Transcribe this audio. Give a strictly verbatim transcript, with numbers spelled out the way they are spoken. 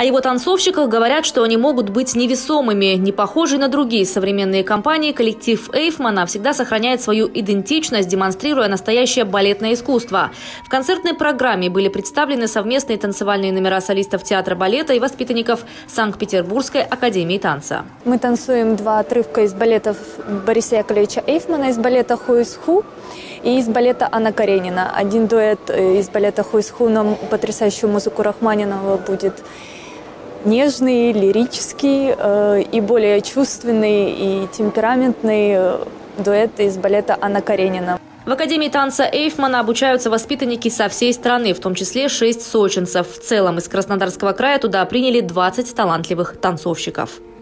его танцовщиках говорят, что они могут быть невесомыми. Не похожий на другие современные компании, коллектив Эйфмана всегда сохраняет свою идентичность, демонстрируя настоящее балетное искусство. В концертной программе были представлены совместные танцевальные номера солистов театра балета и воспитанников Санкт-Петербургской академии танца. Мы танцуем два отрывка из балетов Бориса Яковлевича Эйфмана, из балета «Ху из Ху» и из балета Анна Каренина. Один дуэт из балета «Ху из Ху» на потрясающую музыку Рахманинова будет нежный, лирический э, и более чувственный и темпераментный дуэт из балета Анна Каренина. В Академии танца Эйфмана обучаются воспитанники со всей страны, в том числе шесть сочинцев. В целом из Краснодарского края туда приняли двадцать талантливых танцовщиков.